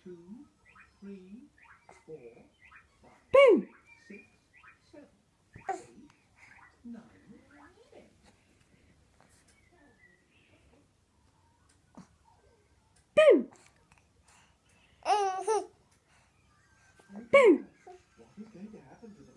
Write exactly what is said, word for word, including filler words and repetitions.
two, three, four, five, Boo! six, seven, eight, nine, ten. Boo! Boo! What is going to happen to the